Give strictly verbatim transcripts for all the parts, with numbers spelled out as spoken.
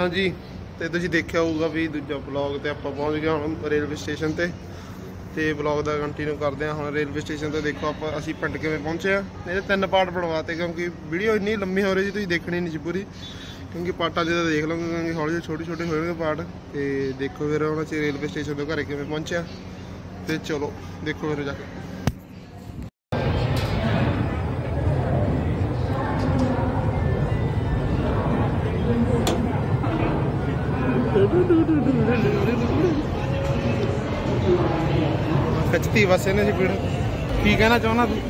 हाँ जी, तो तुसीं देखिया होगा भी दूजा ब्लॉग तो आप पहुँच गए हम रेलवे स्टेशन ते ते ब्लॉग का कंटिन्यू करते हैं। हम रेलवे स्टेशन तो देखो आप असी पिंड किवें पहुँचे आ। ये तीन पार्ट बनवाते क्योंकि वीडियो इन्नी लंबी हो रही थी, तुसीं देखनी नहीं सी पूरी, क्योंकि पार्टा जो देख लोगे क्योंकि हौली छोटे छोटे होएंगे पार्ट। तो देखो फिर हम असीं रेलवे स्टेशन तो घर किवें पहुँचे, तो चलो देखो फिर जाके। खचती बस इन्हें स्पीड की कहना चाहना तू?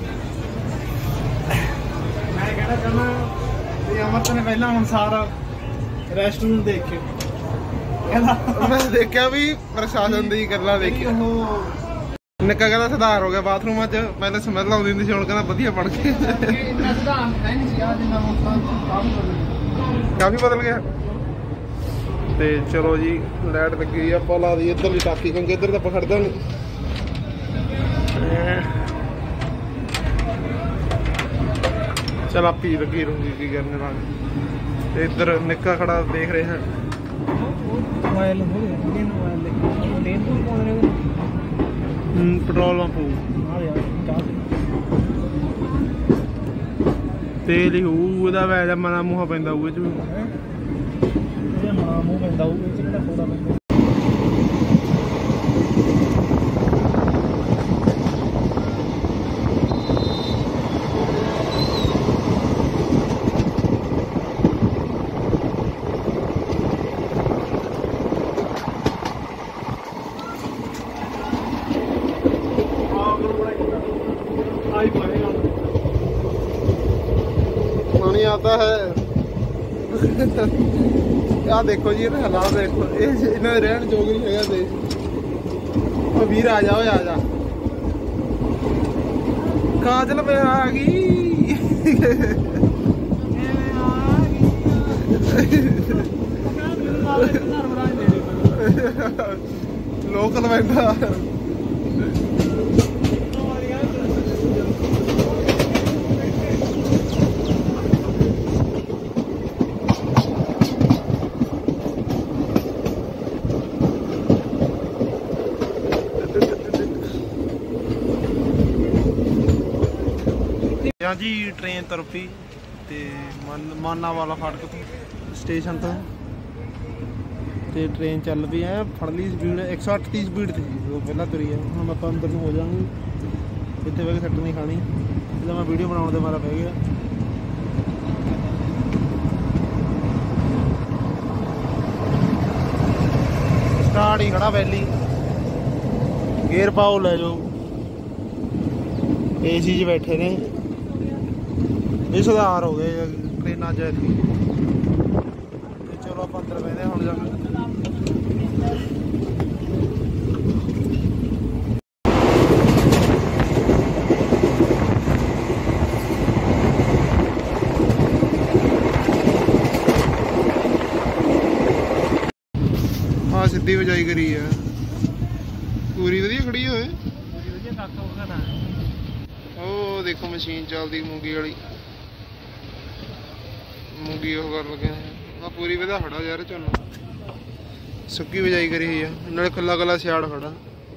मैं कहना चाहना अमरत ने पहला अनुसार रेस्टोरेंट देखे मैं देखा भी प्रशासन की गल्लां देखी। निक्का कहता सुधार हो गया बाथरूम च, पहले स्मैल आउंदी हुंदी सी, हुण कहना वधिया बन गए। काफी बदल गया। तो चलो जी लाइट लगी आप ला दी इधर टाकी, क्योंकि इधर तो खड़दा नहीं। चल आप ही लगी रहूंगी की करने लग। इधर निक्का खड़ा देख रहे हैं। पेट्रोल तेल ही होऊ वैसा मना मूहा पैंदा होऊ मूह पैंदा होऊ। पानी आता है। क्या देखो जी इन्हें हालात देखो, इन्हें रहन जोग नहीं है देश। वीर आ जाओ आ जा, काजल पे आ गई। लोकल बैठा हाँ जी। ट्रेन तरफी ते मन माना वाला फाटक स्टेशन तो ते ट्रेन चल पई है। फड़ ली स्पीड एक सौ अठ की स्पीड थी वो पहला तुरी है। हम आप अंदर हो जाएंगे, इतने बह के सट नहीं खानी, इसलिए मैं वीडियो बनाने मारा बह गया। स्टार्ट ही खड़ा वैली, गेयर पाओ ले जाओ। ए सी च बैठे ने, ये सुधार हो गए ट्रेन च। चलो आप अंदर बहते हम जाके। हाँ सीधी बजाई करी है पूरी वधिया खड़ी होए। ओ देखो मशीन चलती मूंगी वाली, मूंगी ਉਹ कर लगे आ पूरी वधा खड़ा यार। झोना सुक्की बिजाई करी हुई है, नाले खुला खुला सियाड़ खड़ा,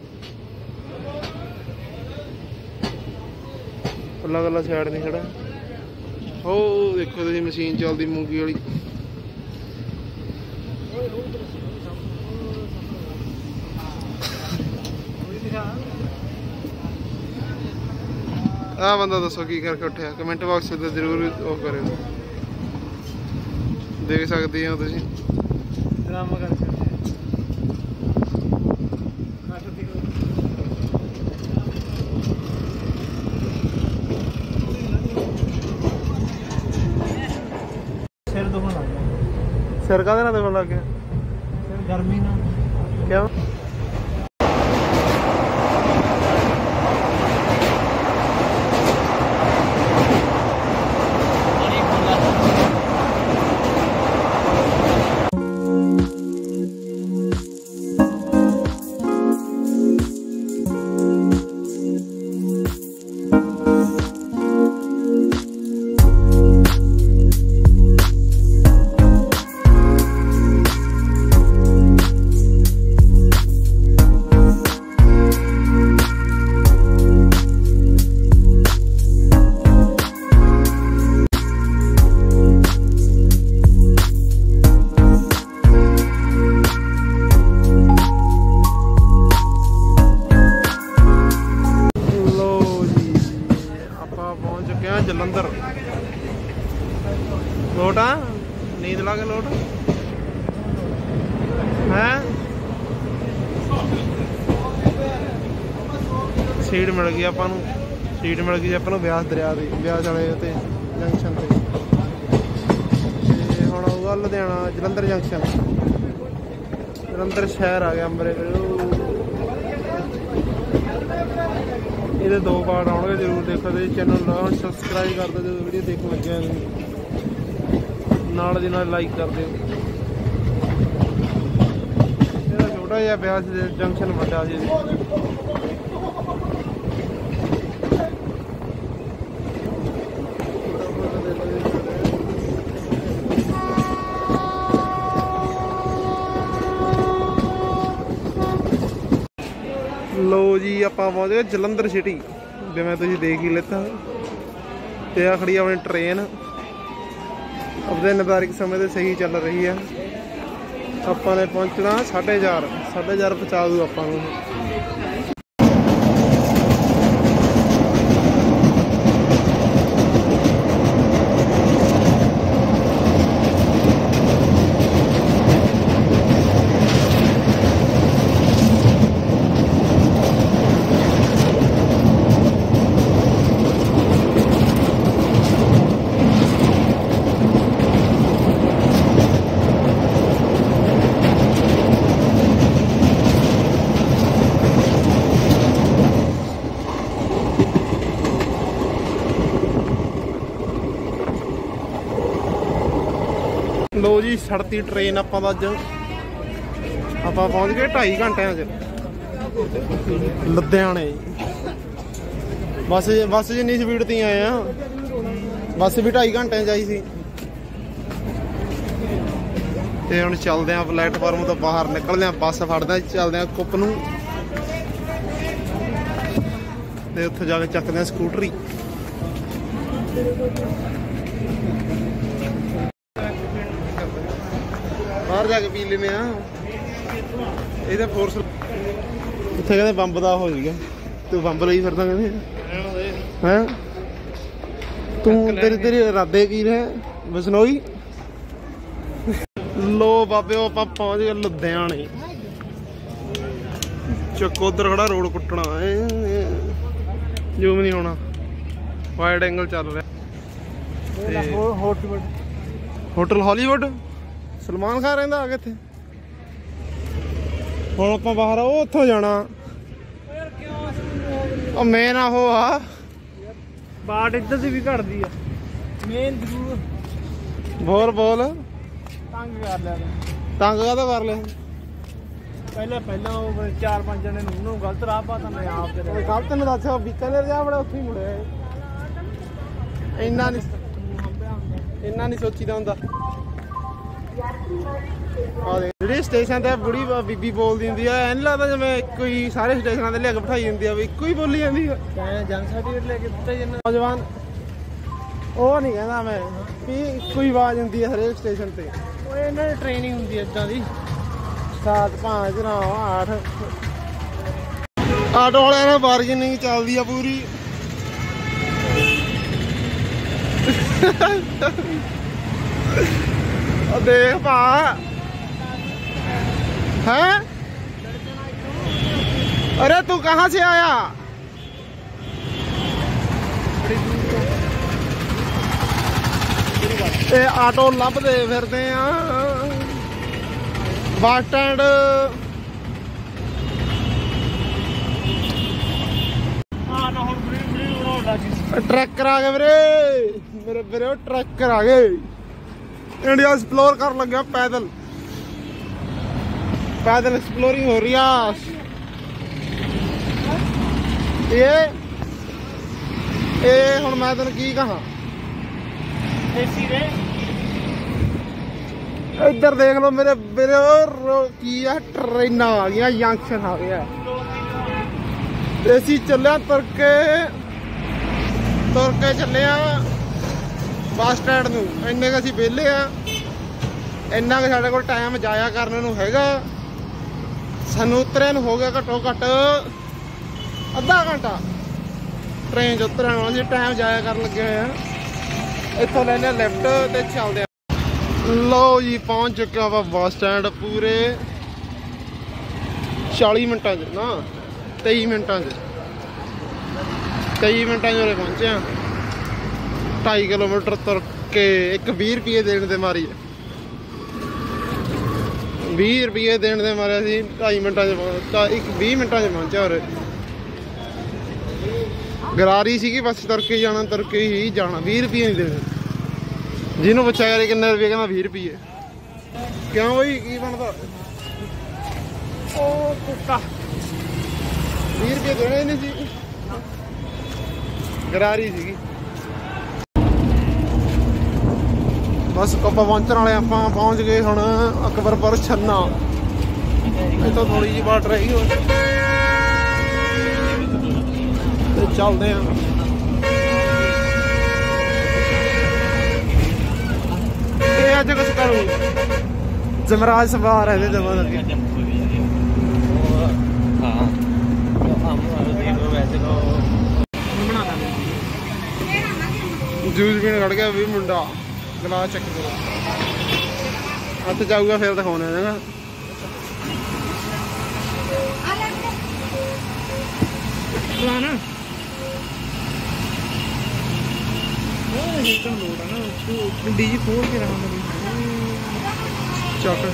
खुला खुला सियाड़ नहीं खड़ा। हो देखो तुम मशीन चलती मूंगी वाली। आ बंदा दसो की करके उठा, कमेंट बॉक्स में जरूर वो करो, देख सकते हो तुम। सिर दुखन लग गया। सिर का दुखन लग गया? सिर गर्मी ना क्यों? जलंधर। लोट आ नींद ला के लोट है। सीट मिल गई आपां नूं, सीट मिल गई आपां नूं ब्यास दरिया दी, ब्यास वाले ते जंक्शन ते। ते हुण आऊगा लुधियाना जलंधर जंक्शन। जलंधर शहर आ गया अंबरे। ये दो पार्ट आउणगे, जरूर देखो। तो चैनल सबसक्राइब कर दो जो वीडियो देखने लगे, नाल दी नाल लाइक कर दो। छोटा जिहा ब्यास जंक्शन बड़ा जी। लो जी ਆਪਾਂ पहुंच गए जलंधर सिटी, जिवें तुसीं देख ही लेता। ते आ खड़ी अपनी ट्रेन, अपने निर्धारित समय से सही चल रही है। ਆਪਾਂ ने पहुंचना साढ़े चार साढ़े चार पहुँचा दू ਆਪਾਂ ਨੂੰ। लो जी सड़ती ट्रेन आप अज आप पहुँच गए ढाई घंटे लुधियाने। बस बस जिन्नी स्पीड ती आए हैं, बस भी ढाई घंटे आई सी। ते हुण चलदे आं प्लेटफार्म तो बाहर निकलदे आं, बस फड़दे चलदे आं कुप नूं ते उत्थे जाके चकदे आं स्कूटरी। बाहर जाके पी लेने फोर्स। इतने कहते बंब का हो गया, तू बंब ली फिरदा कहते हैं। तू तेरे तेरे इरादे की रहे बसनोई। लो बाबे आप पहुंच गए लुधियाने। चकोदर खड़ा रोड कुटना जूम नहीं होना, वाइड एंगल चल रहा। होटल हॉलीवुड सलमान खान रहिंदा आ किथे। हुण आपां बाहर ओ उत्थों जाना मेन आहो आ बाट इधर से भी घटदी आ मेन जरूर। बोल बोल तंग कर लिया तंग काहदा कर लिया। पहले पहले चार पांच जने नूं गलत राह पाता, मैं आप गलत ने दस बीकानेर जा बड़ा उत्थे ही मुड़े। इन्ना नहीं इन्ना नहीं सोचीदा हुंदा। जी स्टेशन ते बुढ़ी बीबी बोलती होंगी है, नहीं लगता जिवें इक्को ही सारे स्टेशनों से लिया बिठाई होंगी है, इक्को ही बोली जाती है। जन सर्टिफिकेट लेके नौजवान वो नहीं कहता मैं भी इक्को ही आवाज़ होंगी है हरेक स्टेशन पर। इन्होंने ट्रेनिंग होंगी इदा की सात पाँच नौ आठ। आटो वाले ने बार्गेनिंग चलती है पूरी। देख पा है। अरे तू कहाँ से आया? ए आटो लभदे फिरदे आ बस स्टैंड। ट्रैकर आ गए मेरे मेरे मेरे ट्रैकर आ गए। इंडिया एक्सप्लोर कर लगे पैदल पैदल एक्सप्लोरिंग हो रही है। ये ये हुण मैं तेन की कहा, इधर देख लो मेरे मेरे की है ट्रेन आ गई, जंक्शन आ गया। एसी चलिया तुर के तुर के चले बस स्टैंड नूं। इन्ने क असीं वेले आ, इन्ना क साडे कोल टाइम जाया करने नूं हैगा। सानूं उतरे नूं हो गया घट्टो घट्ट अद्धा घंटा। ट्रेन च उतरन वाला सी टाइम जाया कर लगे हुए हैं इतों लेने लिफ्ट ते चलते लो जी पहुंच चुके आप बस स्टैंड पूरे चाली मिनटा च ना तेई मिनटा च तेई मिनटा च उरे पहुंचे हैं ढाई किलोमीटर तुर के एक भी रुपये देने दे मारी भी रुपये देने दे मारे असी ढाई मिनटा च एक भी मिनटा च पहुंचे और गरारी सी बस तुर के जाना तुर के ही जाना भी रुपये नहीं देने जिन्होंने पूछा यार किन्ने रुपये कहना भी रुपये क्यों भाई की बनता भी रुपये देने ही नहीं सी गरारी सी बस कप्पा पहुंचने वाले आप पहुंच गए हम अकबरपुर छन्ना तो थोड़ी जी बाट रही हो चलते हैं अज कुछ करूँ जमराज सवार है जमा जूस पीने खड़ गया भी मुंडा गलास चेक करो हथ जाऊगा फिर दिखाने देगा डीजी खोल के रहा चौक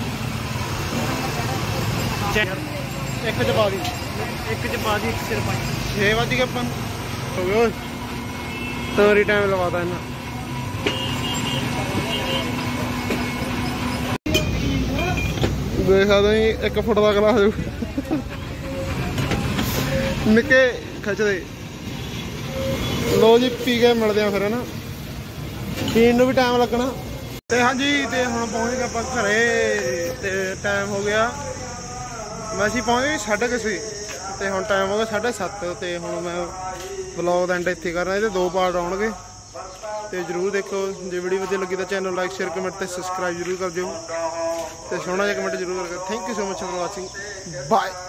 एक च पा दी एक च पा दी सिर पाई छे बज गए अपन हो गए तोरी टाइम लवाता इन्ना देख सकते एक फुट का गिलास निके खचदे लो जी पी के मिलते हैं फिर है ना पीन भी टाइम लगना तो हाँ जी तो हम पहुँच गए आप घरे तो टाइम हो गया वैसे पहुँच गए साढ़े किसी तो हम टाइम हो गया साढ़े सत्त तो हम मैं ब्लॉग का एंड इत्थे करना ये दो पार्ट आउणगे तो जरूर देखो जो वीडियो वधिया लगी तो चैनल लाइक शेयर कमेंट तो सबसक्राइब जरूर कर दियो तो सोना जिहा कमेंट जरूर कर thank you so much for watching bye.